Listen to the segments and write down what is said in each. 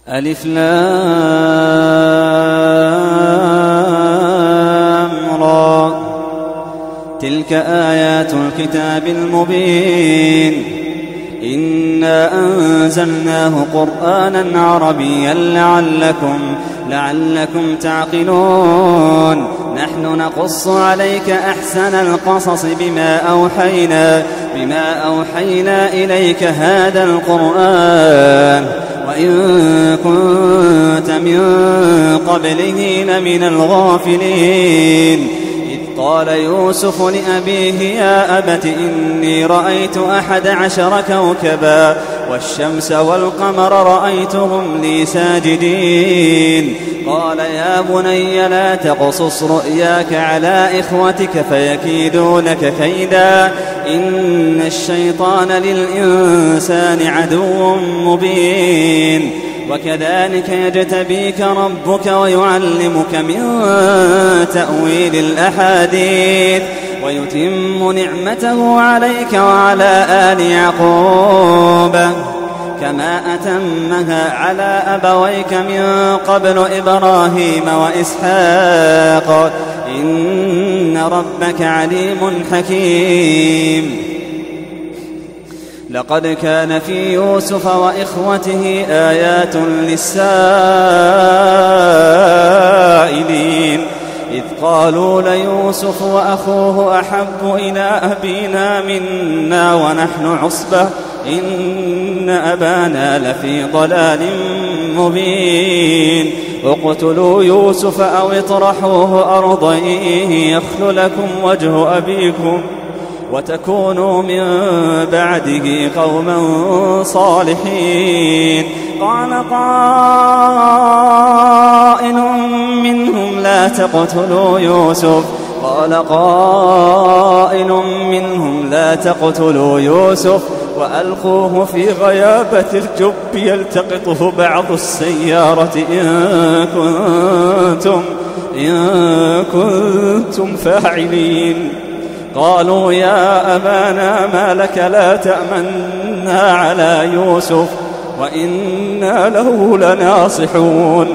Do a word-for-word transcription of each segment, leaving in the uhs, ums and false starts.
ألف لام را. تلك آيات الكتاب المبين. إنا أنزلناه قرآنا عربيا لعلكم, لعلكم تعقلون. نحن نقص عليك أحسن القصص بما أوحينا, بما أوحينا إليك هذا القرآن وإن كنت من قبله لمن الغافلين. قال يوسف لأبيه يا أبت إني رأيت أحد عشر كوكبا والشمس والقمر رأيتهم لي ساجدين. قال يا بني لا تقصص رؤياك على إخوتك فيكيدوا لك كيدا إن الشيطان للإنسان عدو مبين. وكذلك يجتبيك ربك ويعلمك من تأويل الأحاديث ويتم نعمته عليك وعلى آل يعقوب كما أتمها على أبويك من قبل إبراهيم وإسحاق إن ربك عليم حكيم. لقد كان في يوسف وإخوته آيات للسائلين إذ قالوا ليوسف وأخوه أحب إلى أبينا منا ونحن عصبة إن أبانا لفي ضلال مبين. اقتلوا يوسف أو اطرحوه أرضا يخل لكم وجه أبيكم وتكونوا من بعده قوما صالحين. قال قائل منهم لا تقتلوا يوسف قال قائل منهم لا تقتلوا يوسف وألقوه في غيابة الجب يلتقطه بعض السيارة إن كنتم, إن كنتم فاعلين. قالوا يا أبانا ما لك لا تأمنا على يوسف وإنا له لناصحون.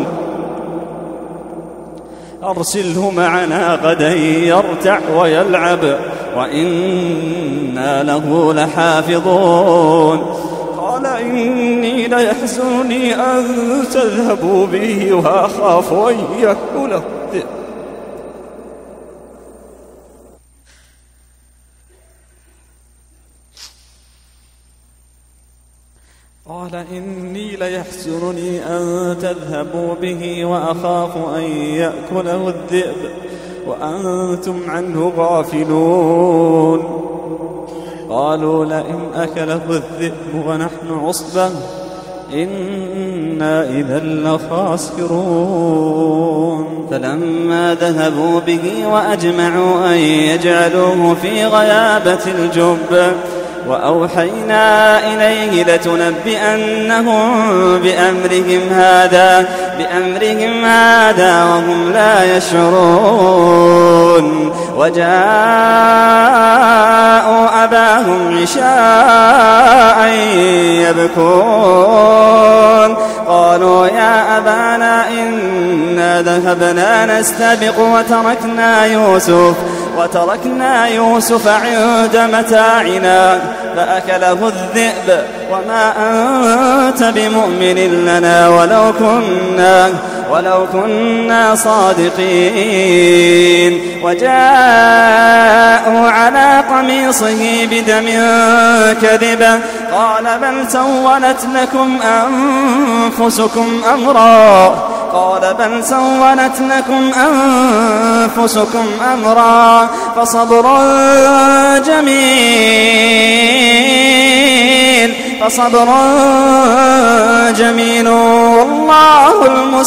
أرسله معنا غدا يرتع ويلعب وإنا له لحافظون. قال إني ليحزنني أن تذهبوا به وأخاف أن يأكله الذئب. قال إني ليحزنني أن تذهبوا به وأخاف أن يأكله الذئب وأنتم عنه غافلون. قالوا لئن أكله الذئب ونحن عصبة إنا إذا لخاسرون. فلما ذهبوا به وأجمعوا أن يجعلوه في غيابة الجب وأوحينا إليه لتنبئنهم بأمرهم هذا, بأمرهم هذا وهم لا يشعرون. وجاءوا أباهم عشاء يبكون. قالوا يا أبانا إنا ذهبنا نستبق وتركنا يوسف وتركنا يوسف عند متاعنا فأكله الذئب وما أنت بمؤمن لنا ولو كنا, ولو كنا صادقين. وجاءوا على قميصه بدم كذبا قال بل سولت لكم أنفسكم أمرا قال بل سولت لكم أنفسكم أمرا فصبر جميل فصبر جميل والله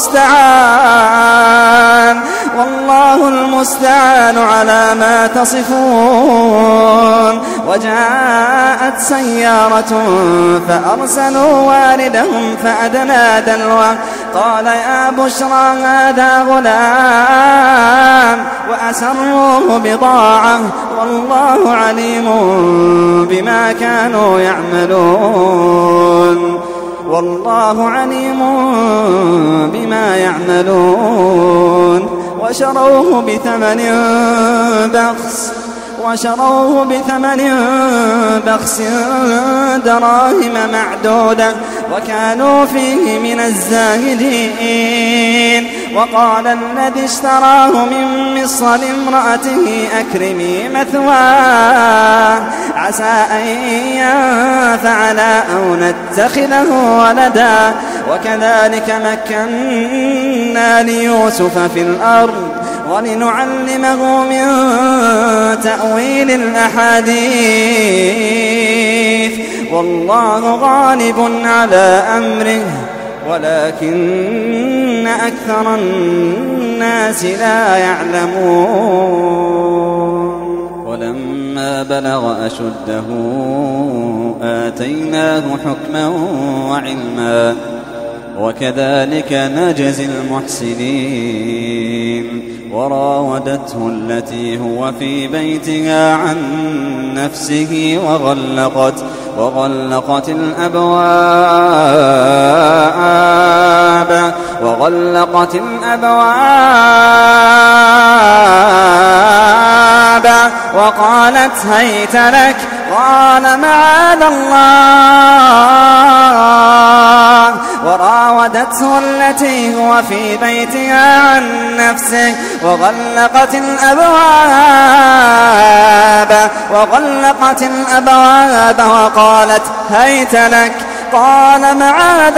المستعان والله المستعان على ما تصفون. وجاءت سيارة فأرسلوا واردهم فأدلى دلوه قال يا بشرى هذا غلام وأسروه بضاعة والله عليم بما كانوا يعملون. والله عليم بما يعملون وشروه بثمن بخس وشروه بثمن بخس دراهم معدودة وكانوا فيه من الزاهدين. وقال الذي اشتراه من مصر لامرأته أكرمي مثواه عسى أن ينفعنا أو نتخذه ولدا وكذلك مكنا ليوسف في الأرض ولنعلمه من تأويل الأحاديث والله غالب على أمره ولكن أكثر الناس لا يعلمون. ولما بلغ أشده آتيناه حكما وعلما وكذلك نجزي المحسنين. وراودته التي هو في بيتها عن نفسه وغلقت وغلقت الأبواب وغلقت الأبواب وقالت هيت لك قال معاذ الله. وراودته التي هو في بيتها عن نفسه وغلقت الأبواب وغلقت الأبواب وقالت هيت لك قال معاذ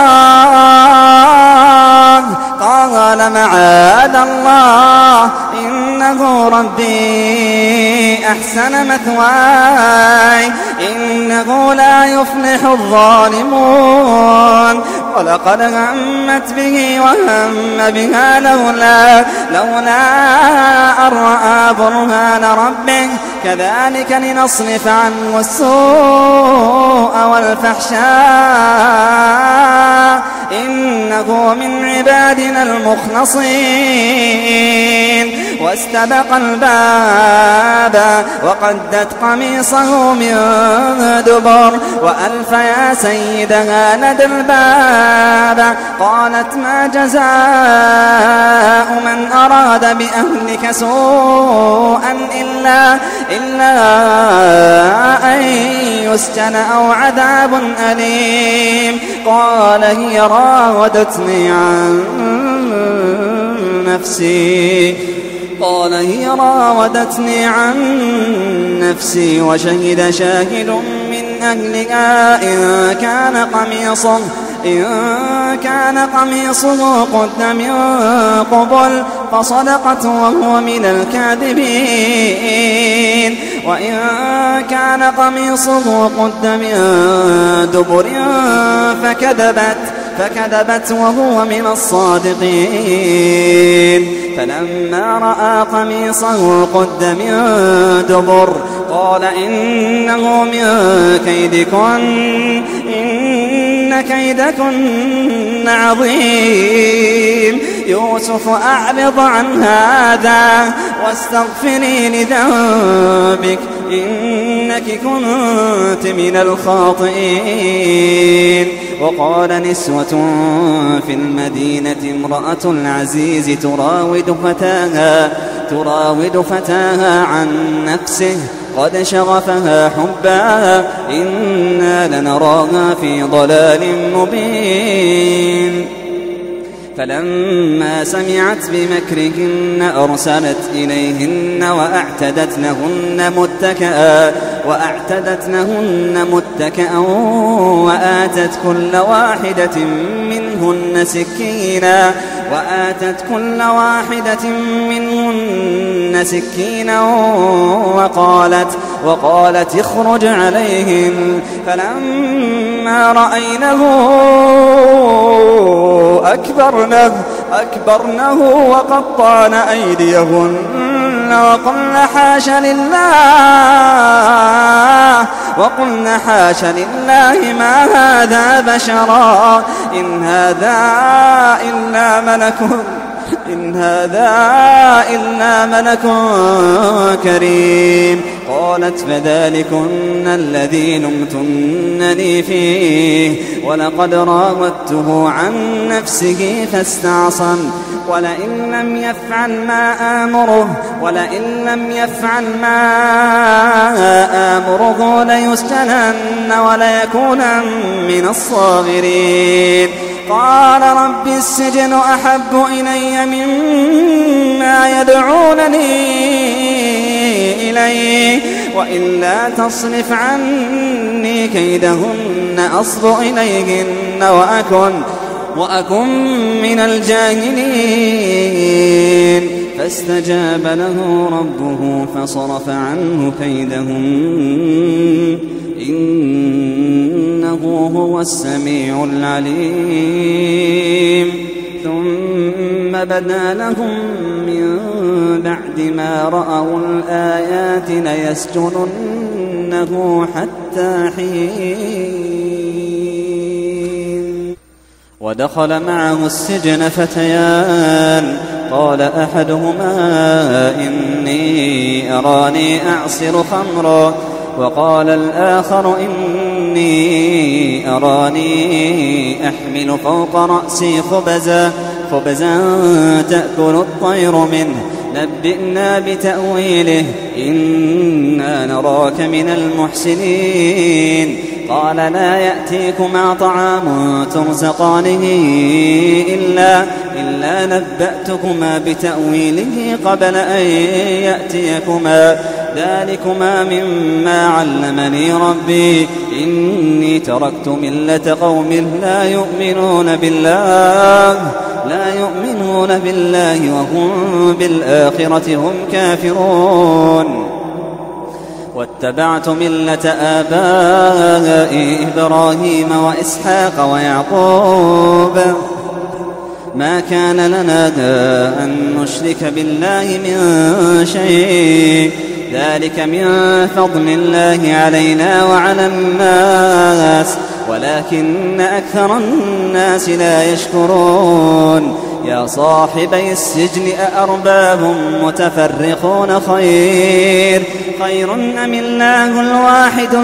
الله قال معاذ الله إنه ربي أحسن مثواي إنه لا يفلح الظالمون. ولقد همت به وهم بها لولا لولا أن رأى برهان ربه كذلك لنصرف عنه السوء والفحشاء إنه من عبادنا المخلصين. واستبق الباب وقدت قميصه من دبر وألف يا سيدها لدى الباب. قالت ما جزاء من أراد بأهلك سوءا إلا, إلا أن يسجن أو عذاب أليم. قال هي راودتني عن نفسي قال هي راودتني عن نفسي وشهد شاهد من أهلها إن كان قميصه إن كان قميصه قد من قبل فصدقت وهو من الكاذبين وإن كان قميصه قد من دبر فكذبت فكذبت وهو من الصادقين. فلما رأى قميصه قد من دبر قال إنه من كيدكن إن كيدكن عظيم. يوسف أعرض عن هذا واستغفري لذنبك إنك كنت من الخاطئين. وقال نسوة في المدينة امرأة العزيز تراود فتاها تراود فتاها عن نفسه قد شغفها حبا إنا لنراها في ضلال مبين. فلما سمعت بمكرهن أرسلت إليهن وأعتدت لهن متكئا وأعتدت لهن متكئا وآتت كل واحدة منهن سكينا وآتت كل واحدة منهن سكينا وقالت وقالت اخرج عليهم. فلما رأينه أكبرنه أكبرنه وقطعن أيديهن وقلن حاش لله وقلن حاش لله ما هذا بشرا إن هذا إلا ملك إن هذا إلا ملك كريم. قالت فذلكن الذي لمتنني فيه ولقد راودته عن نفسه فاستعصم ولئن لم يفعل ما آمره ولئن لم يفعل ما آمره ليسجنن وليكونن من الصاغرين. قال رب السجن أحب إلي مما يدعونني إليه وإلا تصرف عني كيدهن أصب إليهن وأكن, وأكن من الجاهلين. فاستجاب له ربه فصرف عنه كيدهن إنه هو السميع العليم. ثم بدا لهم من بعد ما رأوا الآيات ليسجننه حتى حين. ودخل معه السجن فتيان قال أحدهما إني أراني أعصر خمرا وقال الآخر إني أراني أحمل فوق رأسي خبزا خبزا تأكل الطير منه نبئنا بتأويله إنا نراك من المحسنين. قال لا يأتيكما طعام ترزقانه إلا, إلا نبأتكما بتأويله قبل أن يأتيكما ذلكما مما علمني ربي إني تركت ملة قوم لا يؤمنون بالله لا يؤمنون بالله وهم بالآخرة هم كافرون. واتبعت ملة آبائي إبراهيم وإسحاق ويعقوب ما كان لنا أن نشرك بالله من شيء ذلك من فضل الله علينا وعلى الناس ولكن أكثر الناس لا يشكرون. يا صاحبي السجن أأرباب متفرقون خير خير أم الله الواحد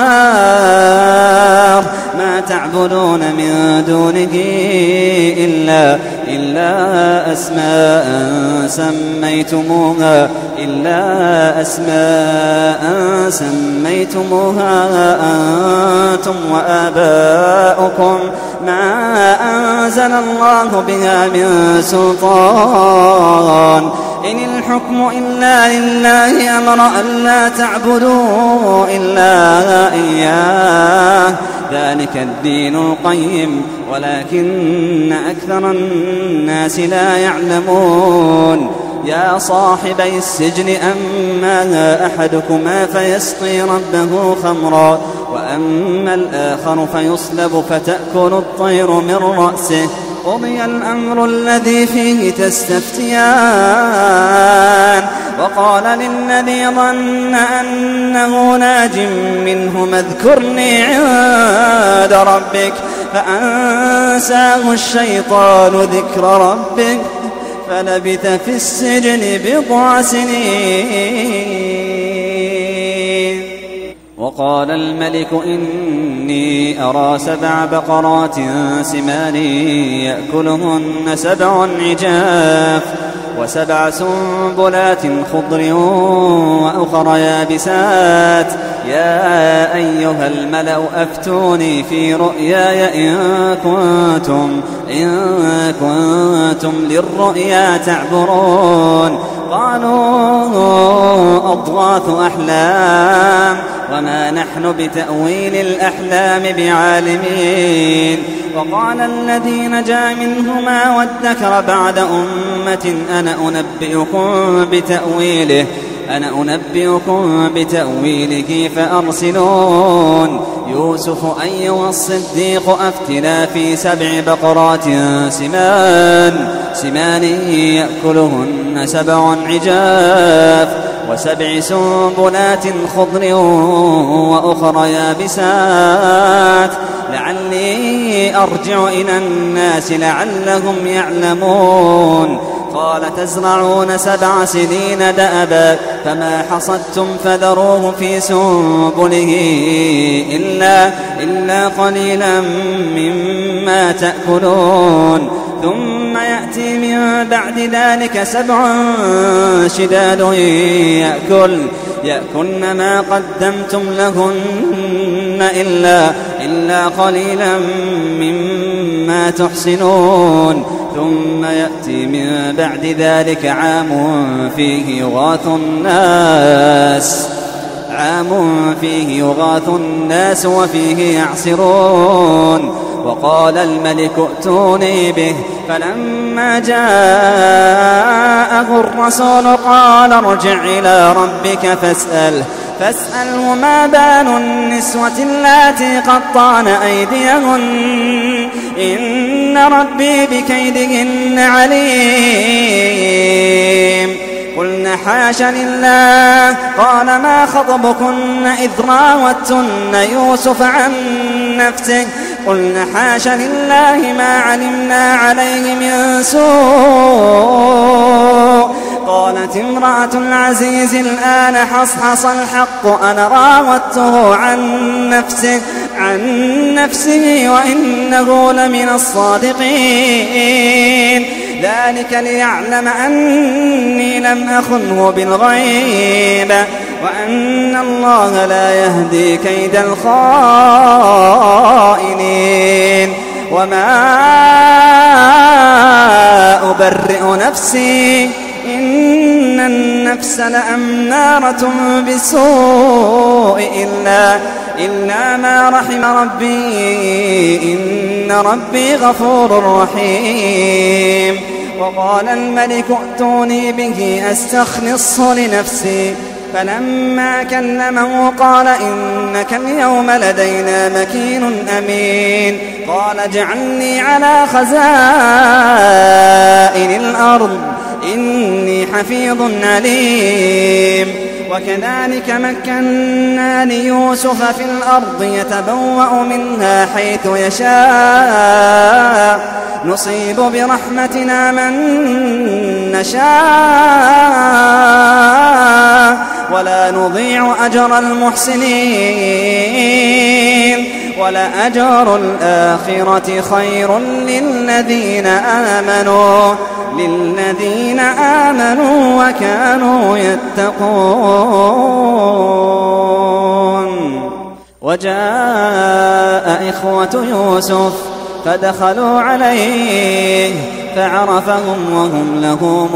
القهار ما تعبدون من دونه إلا, إلا أسماء سميتموها إلا أسماء سميتموها أنتم وآباؤكم ما أنزل الله بها من سلطان إن الحكم إلا لله أمر أن لا تعبدوا إلا إياه ذلك الدين القيم ولكن أكثر الناس لا يعلمون. يا صاحبي السجن أما أحدكما فيسقي ربه خمرا وأما الآخر فيصلب فتأكل الطير من رأسه قضي الأمر الذي فيه تستفتيان. وقال للذي ظن أنه ناج منه اذكرني عند ربك فأنساه الشيطان ذكر ربك فلبث في السجن بضع سنين. وقال الملك إني أرى سبع بقرات سمان يأكلهن سبع عجاف وسبع سنبلات خضر وأخر يابسات يا أيها الملأ أفتوني في رؤياي إن كنتم, إن كنتم للرؤيا تعبرون. قالوا أضغاث أحلام وما نحن بتأويل الأحلام بعالمين. وقال الذي نجا منهما وادكر بعد أمة أنا أنبئكم بتأويله أنا أنبئكم بتأويله فأرسلون. يوسف أيها الصديق أفتنا في سبع بقرات سمان سمان يأكلهن سبع عجاف وسبع سنبلات خضر وأخر يابسات لعلي أرجع إلى الناس لعلهم يعلمون. قال تزرعون سبع سنين دأبا فما حصدتم فذروه في سنبله إلا, إلا قليلا مما تأكلون ثم يأتي من بعد ذلك سبع شداد يأكل يأكلن ما قدمتم لهن إلا, إلا قليلا مما تحصنون ثم يأتي من بعد ذلك عام فيه يغاث الناس عام فيه يغاث الناس وفيه يعصرون وقال الملك ائتوني به فلما جاءه الرسول قال ارجع إلى ربك فاسأله فاسأله ما بال النسوة اللاتي قطعن أيديهن إن ربي بكيدهن عليم قلنا حاش لله قال ما خطبكن إذ راوتن يوسف عن نفسه قلنا حاش لله ما علمنا عليه من سوء قالت امرأة العزيز الآن حصحص الحق أنا راودته عن نفسه عن نفسه وإنه لمن الصادقين ذلك ليعلم أني لم أخنه بالغيب وأن الله لا يهدي كيد الخائنين وما أبرئ نفسي إن النفس لأمارة بالسوء إلا, إلا ما رحم ربي إن ربي غفور رحيم وقال الملك ائتوني به أستخلصه لنفسي فلما كلمه قال إنك اليوم لدينا مكين أمين قال اجعلني على خزائن الأرض إني حفيظ عليم وكذلك مكنا ليوسف في الأرض يتبوأ منها حيث يشاء نصيب برحمتنا من نشاء ولا نضيع أجر المحسنين ولأجر الآخرة خير للذين آمنوا للذين آمنوا وكانوا يتقون وجاء إخوة يوسف فدخلوا عليه فعرفهم وهم له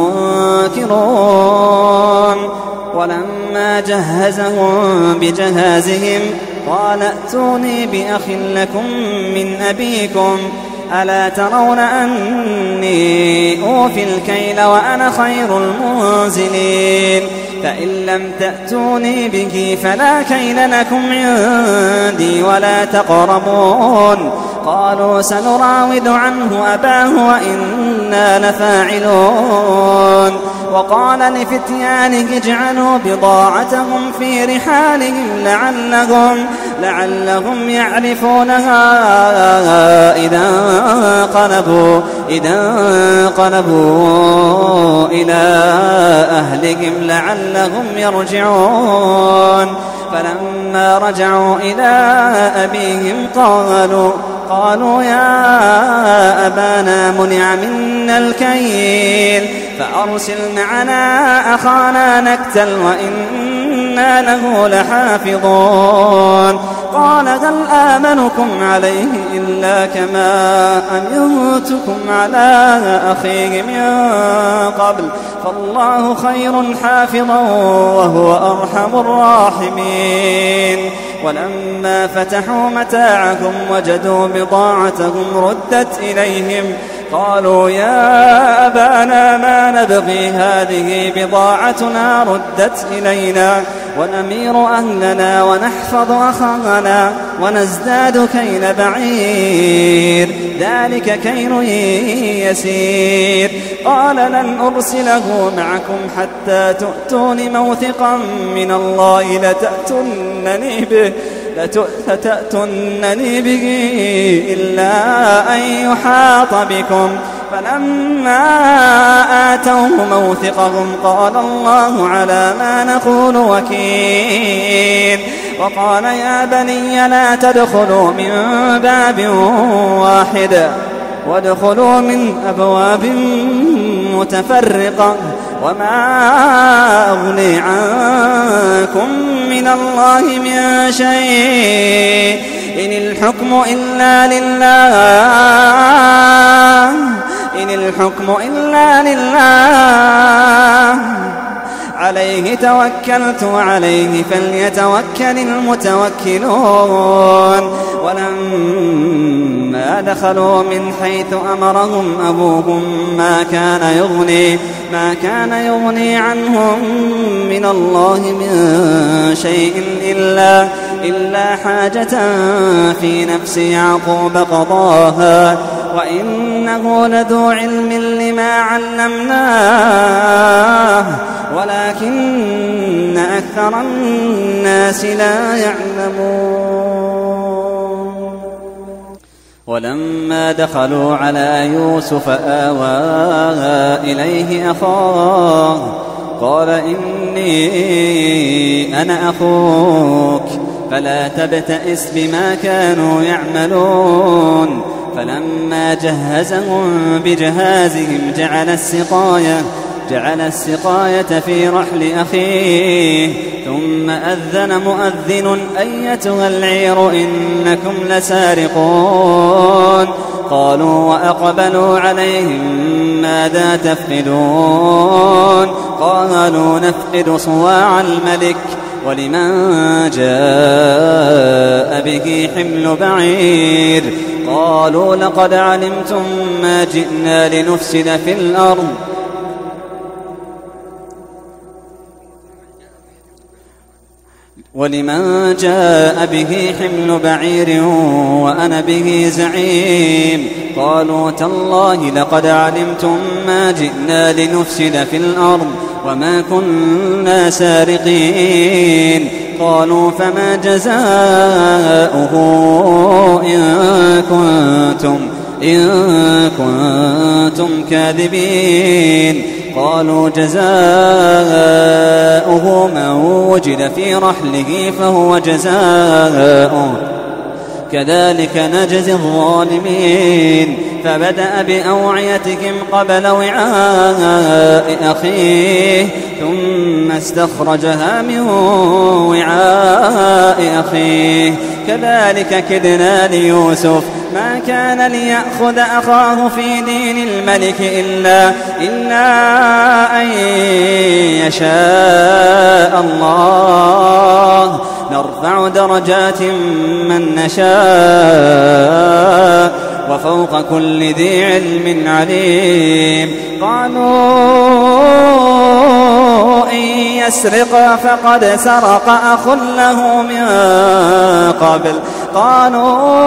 منكرون ولما جهزهم بجهازهم قال ائتوني بأخ لكم من أبيكم ألا ترون أني أوفي الكيل وأنا خير المنزلين فإن لم تأتوني به فلا كيل لكم عندي ولا تقربون قالوا سنراود عنه أباه وإنا لفاعلون وقال لفتيانه اجعلوا بضاعتهم في رحالهم لعلهم, لعلهم يعرفونها إذا انقلبوا, إذا انقلبوا إلى أهلهم لعلهم يرجعون فلما رجعوا إلى أبيهم قالوا قالوا يا أبانا منع منا الكيل فأرسل معنا أخانا نكتل وإنا له لحافظون قال هل آمنكم عليه إلا كما أمنتكم على أخيه من قبل فالله خير حافظا وهو أرحم الراحمين ولما فتحوا متاعهم وجدوا بضاعتهم ردت إليهم قالوا يا أبانا ما نبغي هذه بضاعتنا ردت إلينا ونمير أهلنا ونحفظ أخانا ونزداد كيل بعير ذلك كيل يسير قال لن أرسله معكم حتى تؤتون موثقا من الله لتأتونني به لتأتونني به إلا أن يحاط بكم فلما آتوه موثقهم قال الله على ما نقول وكيل. وقال يا بني لا تدخلوا من باب واحد وادخلوا من أبواب متفرقة وما أغني عنكم من الله من شيء إن الحكم إلا لله إن الحكم إلا لله عليه توكلت وعليه فليتوكل المتوكلون. ولما دخلوا من حيث أمرهم أبوهم ما كان يغني ما كان يغني عنهم من الله من شيء إلا إلا حاجة في نفس يعقوب قضاها وإنه لذو علم لما علمناه ولكن أكثر الناس لا يعلمون. ولما دخلوا على يوسف آوى إليه أخاه قال إني أنا أخوك فلا تبتئس بما كانوا يعملون. فلما جهزهم بجهازهم جعل السقاية جعل السقاية في رحل أخيه ثم أذن مؤذن أيتها العير إنكم لسارقون. قالوا وأقبلوا عليهم ماذا تفقدون قالوا نفقد صواع الملك ولمن جاء به حمل بعير. قالوا لقد علمتم ما جئنا لنفسد في الأرض ولمن جاء به حمل بعير وأنا به زعيم. قالوا تالله لقد علمتم ما جئنا لنفسد في الأرض وما كنا سارقين. قالوا فما جزاؤه إن كنتم إن كنتم كاذبين. قالوا جزاؤه من وجد في رحله فهو جزاؤه كذلك نجزي الظالمين. فبدأ بأوعيتهم قبل وعاء أخيه ثم استخرجها من وعاء أخيه كذلك كدنا ليوسف ما كان ليأخذ أخاه في دين الملك إلا, إلا أن يشاء الله نرفع درجات من نشاء وفوق كل ذي علم عليم. قالوا إن يسرق فقد سرق أخ له من قبل قالوا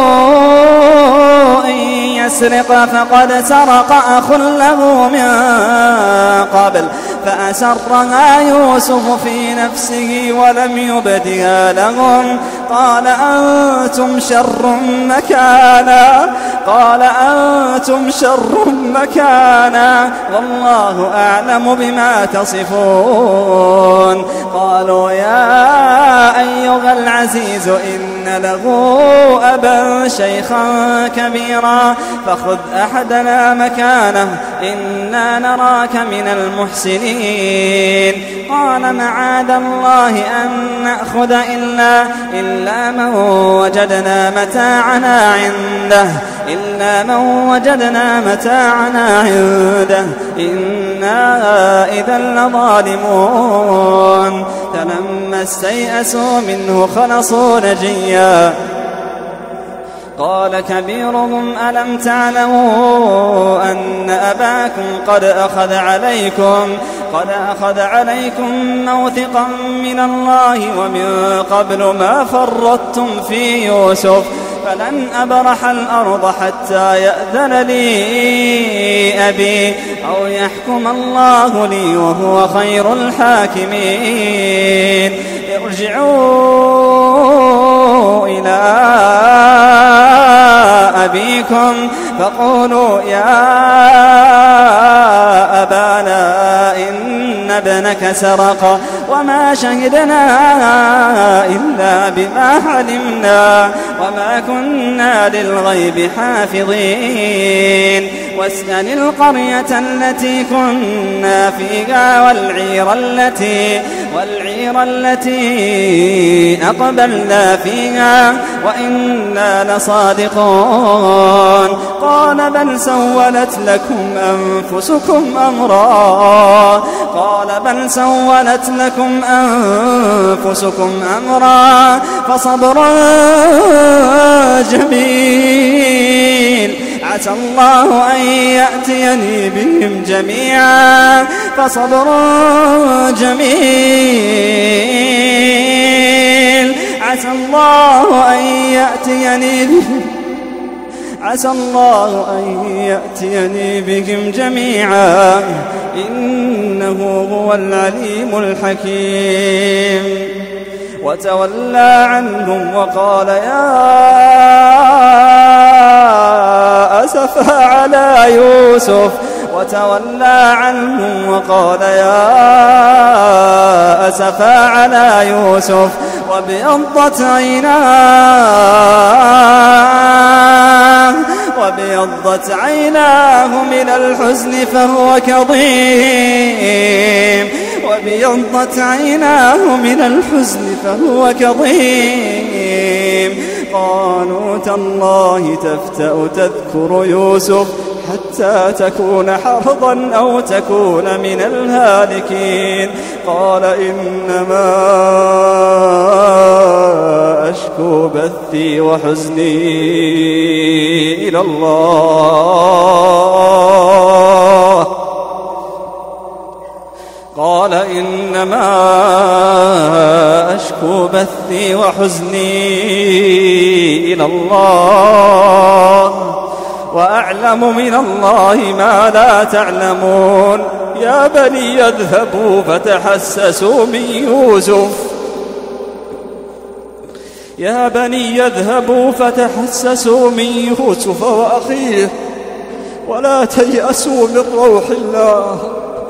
إن يسرق فقد سرق أخ له من قبل فأسرها يوسف في نفسه ولم يبدها لهم. قال أنتم شر مكانا قال أنتم شر مكانا والله أعلم بما تصفون. قالوا يا أيها العزيز إن له أبا شيخا كبيرا فخذ أحدنا مكانه إنا نراك من المحسنين. قال معاذ الله أن نأخذ إلا, إلا من وجدنا متاعنا عنده إلا من وجدنا متاعنا عنده إنا إذا لظالمون. فلما استيئسوا منه خلصوا نجيا. قال كبيرهم ألم تعلموا أن أباكم قد أخذ عليكم قد أخذ عليكم موثقا من الله ومن قبل ما فرطتم في يوسف فلن أبرح الأرض حتى يأذن لي أبي أو يحكم الله لي وهو خير الحاكمين. ارجعوا إلى أبيكم فقولوا يا أبانا إن ابنك سرق وما شهدنا إلا بما علمنا وما كنا للغيب حافظين واسأل القرية التي كنا فيها والعير التي والعير التي أقبلنا فيها وإنا لصادقون قال بل سولت لكم أنفسكم أمرا قال بل سولت لكم أنفسكم أمرا فصبر جميل عسى الله أن يأتيني بهم جميعا فصبر جميل عسى الله أن يأتيني بهم عسى الله أن يأتيني بهم جميعا إنه هو العليم الحكيم وتولى عنهم وقال يا أسفا على يوسف وتولى عنهم وقال يا أسفا على يوسف وابيضت عيناه وابيضت عيناه من الحزن فهو كظيم وابيضت عيناه من الحزن فهو كظيم قالوا تالله تفتأ تذكر يوسف حتى تكون حرضا أو تكون من الهالكين قال إنما أشكو بثي وحزني إلى الله قال إنما أشكو بثي وحزني إلى الله وأعلم من الله ما لا تعلمون يا بني اذهبوا فتحسسوا من يوسف يا بني اذهبوا فتحسسوا من يوسف وأخيه ولا تيأسوا من روح الله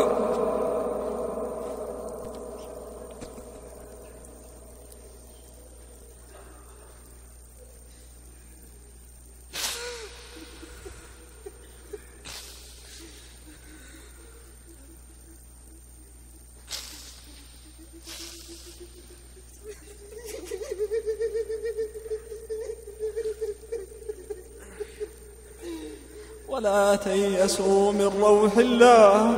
ولا تيأسوا من روح الله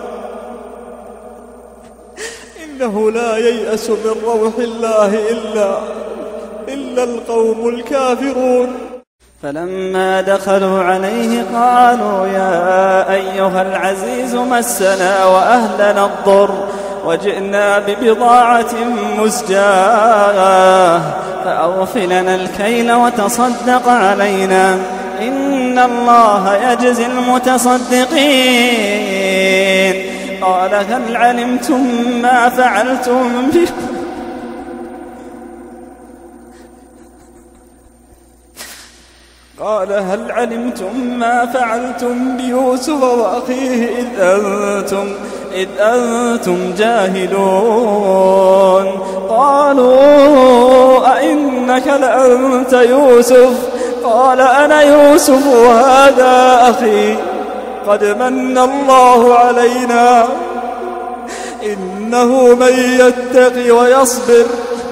إنه لا ييأس من روح الله إلا إلا القوم الكافرون فلما دخلوا عليه قالوا يا أيها العزيز مسنا وأهلنا الضر وجئنا ببضاعة مزجاة فأوفلنا الكيل وتصدق علينا إن الله يجزي المتصدقين قال هل علمتم ما فعلتم به قال هل علمتم ما فعلتم بيوسف وأخيه إذ أنتم إذ أنتم جاهلون قالوا أئنك لأنت يوسف قال أنا يوسف وهذا أخي قد من الله علينا إنه من يتق ويصبر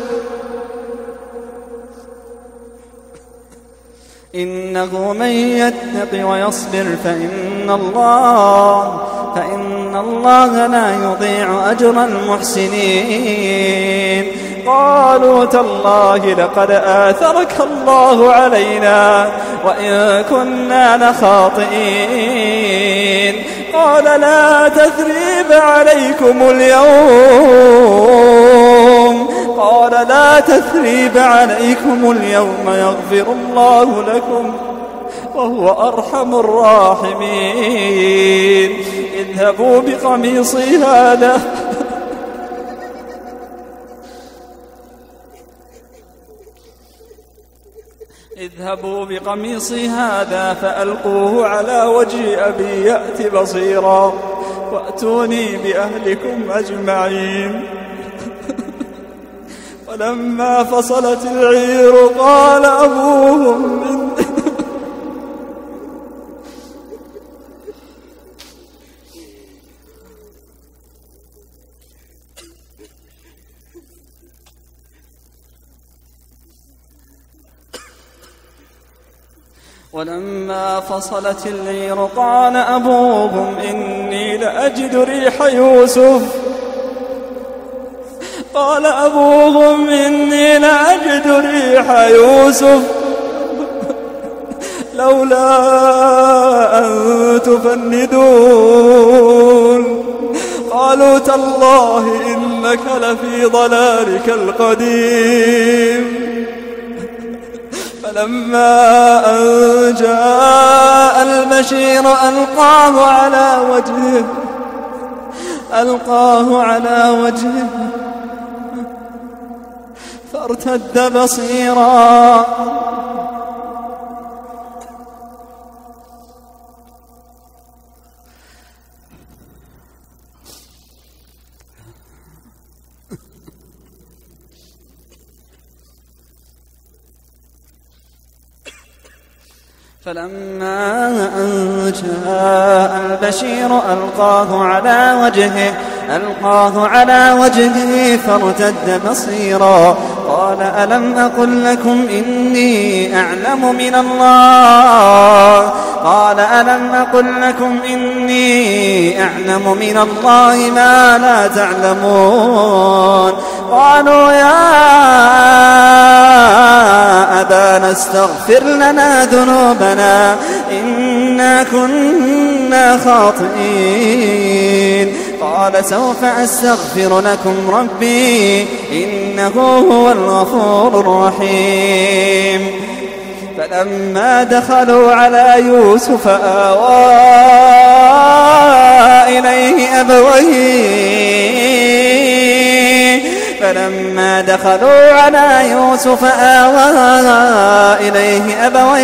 إنه من يتق ويصبر فإن الله فإن الله لا يضيع أجر المحسنين قالوا تالله لقد آثرك الله علينا وإن كنا لخاطئين قال لا تثريب عليكم اليوم قال لا تثريب عليكم اليوم يغفر الله لكم وهو أرحم الراحمين اذهبوا بقميصي هذا اذهبوا بقميصي هذا فألقوه على وجه أبي يأت بصيرا وأتوني بأهلكم أجمعين. ولما فصلت العير قال أبوهم من ولما فصلت العير قال أبوهم إني لأجد ريح يوسف قال أبوهم إني لأجد ريح يوسف لولا أن تفندون قالوا تالله إنك لفي ضلالك القديم. فلما أن جاء البشير ألقاه على وجهه ألقاه على وجهه فارتد بصيرا فلما أن جاء البشير ألقاه على وجهه ألقاه على وجهه فارتد بصيرا قال ألم أقل لكم إني أعلم من الله قال ألم أقل لكم إني أعلم من الله ما لا تعلمون. قالوا يا أبانا استغفر لنا ذنوبنا إنا كنا خاطئين. قال سوف أستغفر لكم ربي إنه هو الغفور الرحيم. فلما دخلوا على يوسف آوى إليه أبويه فلما دخلوا على يوسف آوى إليه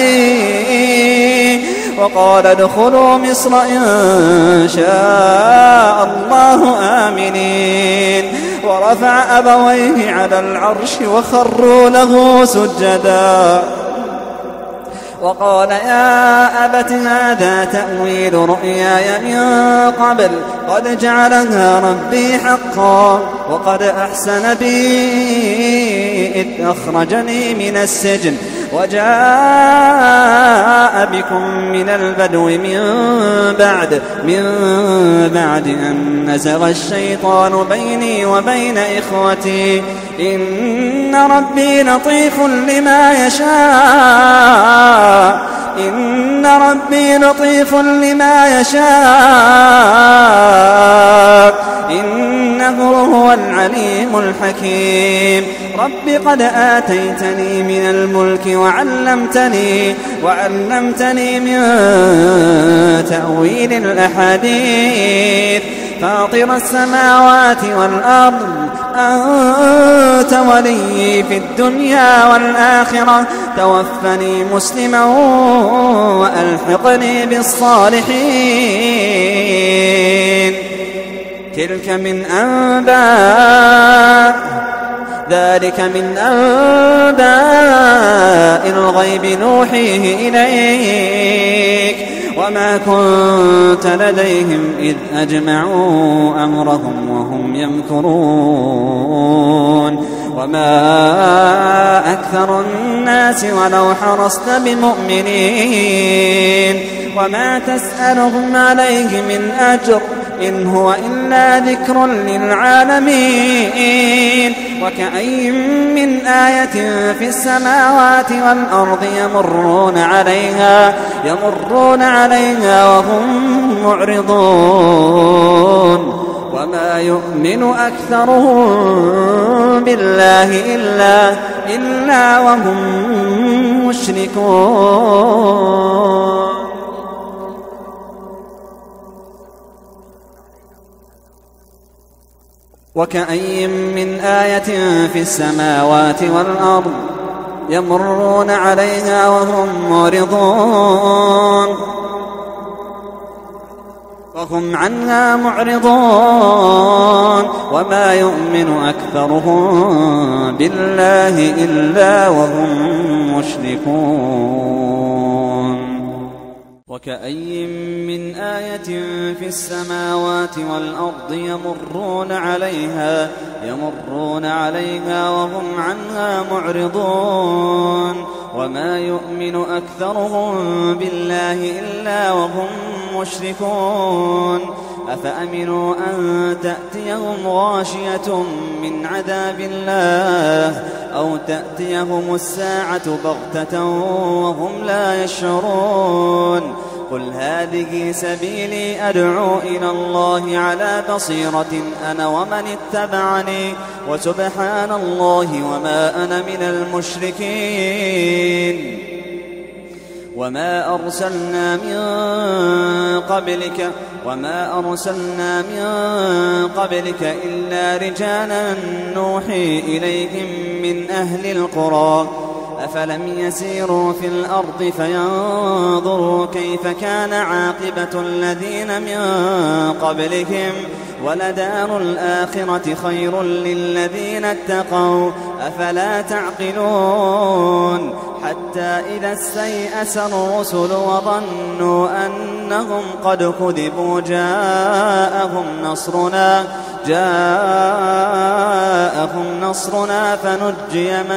أبويه وقال ادخلوا مصر إن شاء الله آمنين. ورفع أبويه على العرش وخروا له سجدا وقال يا أبت هذا تأويل رؤياي من قبل قد جعلها ربي حقا وقد أحسن بي إذ أخرجني من السجن وجاء بكم من البدو من بعد من بعد أن نزغ الشيطان بيني وبين إخوتي إن ربي لطيف لما يشاء إن ربي لطيف لما يشاء إنه هو العليم الحكيم. رب قد آتيتني من الملك وعلمتني وعلمتني من تأويل الأحاديث فاطر السماوات والأرض أنت ولي في الدنيا والآخرة توفني مسلما وألحقني بالصالحين. تلك من أنباء ذلك من أنباء الغيب نوحيه إليك وما كنت لديهم إذ أجمعوا أمرهم وهم يمكرون وما أكثر الناس ولو حرصت بمؤمنين وما تسألهم عليه من أجر إن هو إلا ذكر للعالمين. وكأي من آية في السماوات والأرض يمرون عليها يمرون عليها وهم معرضون وما يؤمن أكثرهم بالله إلا, إلا وهم مشركون. وكأي من آية في السماوات والأرض يمرون عليها وهم معرضون وهم عنها معرضون وما يؤمن أكثرهم بالله إلا وهم مشركون وكأي من آية في السماوات والأرض يمرون عليها يمرون عليها وهم عنها معرضون وما يؤمن أكثرهم بالله إلا وهم مشركون أفأمنوا أن تأتيهم غاشية من عذاب الله أو تأتيهم الساعة بغتة وهم لا يشعرون قل هذه سبيلي أدعو إلى الله على بصيرة أنا ومن اتبعني وسبحان الله وما أنا من المشركين وما أرسلنا من قبلك وما أرسلنا من قبلك إلا رجالا نوحي إليهم من أهل القرى أفلم يسيروا في الأرض فينظروا كيف كان عاقبة الذين من قبلهم ولدار الآخرة خير للذين اتقوا أفلا تعقلون حتى إذا استيأس الرسل وظنوا أنهم قد كذبوا جاءهم نصرنا جاءهم نصرنا فنجي من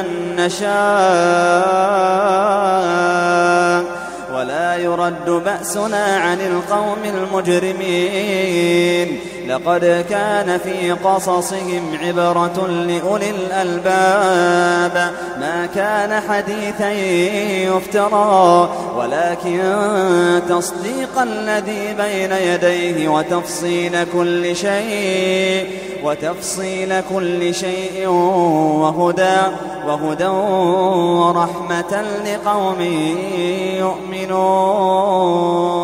نشاء ولا يرد بأسنا عن القوم المجرمين لقد كان في قصصهم عبرة لأولي الألباب ما كان حديثا يفترى ولكن تصديق الذي بين يديه وتفصيل كل شيء وتفصيل كل شيء وهدى وهدى ورحمة لقوم يؤمنون.